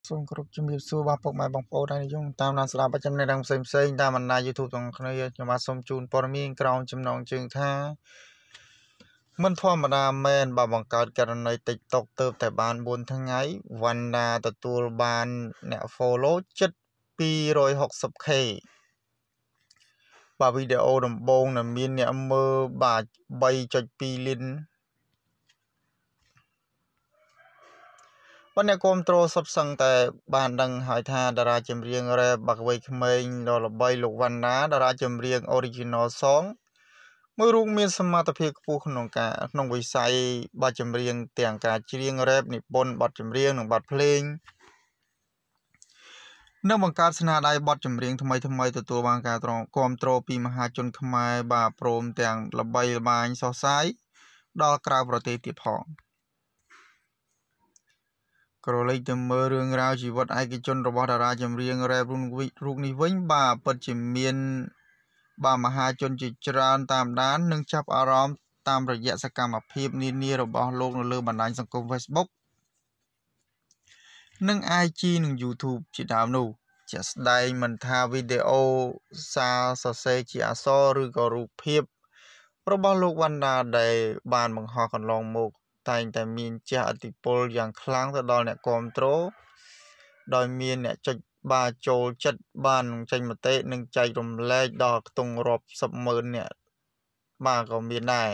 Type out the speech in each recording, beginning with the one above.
សូមគោរពជំរាបសួរបងប្អូនម៉ែបងប្អូនដែលយើងតាមដានស្ដាប់ចំណេះដឹងផ្សេងៗតាមបណ្ដា YouTube ទាំងគ្នាខ្ញុំបាទសូមជូនព័ត៌មានក្រោមចំណងជើងថាមិនធម្មតាមែនបើបង្កើតករណី TikTok ទៅតែបាន 4 ថ្ងៃវណ្ណាទទួលបានអ្នក follow ជិត 260k បាទវីដេអូដំបូងដែលមានអ្នកមើលបាទ 3.2 លានបាទអ្នកគ្រប់ត្រូលសុទ្ធសឹងតែបានដឹងហើយថាតារាចម្រៀងរ៉េបបាក់វ័យក្មេងដ៏ល្បីលោកវណ្ណាតារាចម្រៀង Original Song មួយរូបមានសមត្ថភាពខ្ពស់ក្នុងវិស័យបទចម្រៀងទាំងការច្រៀងរ៉េបនិពន្ធបទចម្រៀងនិងបទភ្លេងនិងបង្កើតស្នាដៃបទចម្រៀងថ្មីទទួលបានការគាំទ្រពីមហាជនខ្មែរបាទព្រមទាំងល្បីល្បាញសុះសាយដល់ក្រៅប្រទេសទៀតផងក្រឡេកទៅមើលរឿងរ៉ាវជីវិតឯកជនរបស់តារាចម្រៀងរ៉េបរូបនេះវិញបាទពិតជាមានបាទមហាជនជាច្រើនតាមដាននិងចាប់អារម្មណ៍តាមរយៈសកម្មភាពនានារបស់លោកនៅលើបណ្ដាញសង្គម Facebook និង IG និង YouTube ជាដើមនោះជាក់ស្ដែងមិនថាវីដេអូសារសរសេរជាអក្សរឬក៏រូបភាពរបស់លោកវណ្ណាដែលបានបង្ហោះកន្លងមកតែងតែមានជះឥទ្ធិពលយ៉ាងខ្លាំងទៅដល់អ្នកគាំទ្រដោយមានអ្នកចុចបាទចូលចិត្តបានចេញមតិនិងចែករំលែកដល់ខ្ទង់រាប់សិបម៉ឺនអ្នកបាទក៏មានដែរ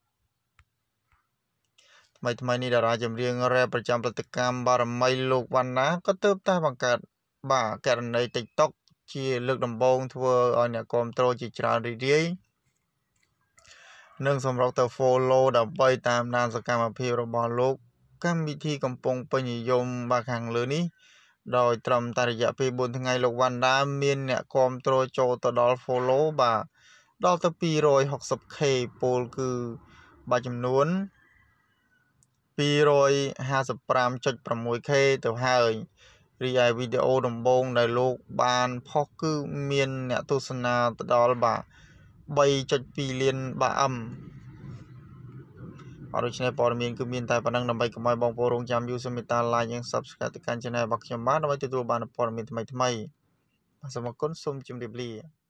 ថ្មីនេះតារាចម្រៀងរ៉េបប្រចាំព្រឹត្តិកម្មបារមីលោកវណ្ណាក៏ទើបតែបង្កើតបាទករណី TikTok ជាលើកដំបូងធ្វើឲ្យអ្នកគាំទ្រជាច្រើនរីករាយនិងសម្រុកទៅ follow ដើម្បីតាមដានសកម្មភាពរបស់លោកកម្មវិធីកំពុងពេញនិយមបាទខាងលើនេះដោយត្រឹមតែរយៈពេល 4 ថ្ងៃលោកវណ្ណាមានអ្នកគាំទ្រចូលទៅដល់ follow បាទដល់ទៅ 260k ពលគឺបាទចំនួន 255.6k ទៅហើយរីឯវីដេអូដំបូងដែលលោកបានផុសគឺមានអ្នកទស្សនាទៅដល់បាទ 3.2 លានបាទដូច្នេះព័ត៌មានគឺមានតែប៉ុណ្្នឹងដើម្បីកុំឲ្យបងប្អូនរងចាំយូរសូមមេត្តា like និង Subscribe ទៅកាន់ Channel របស់ខ្ញុំបាទដើម្បីទទួលបានព័ត៌មានថ្មីៗបាទសូមអរគុណសូមជម្រាបលា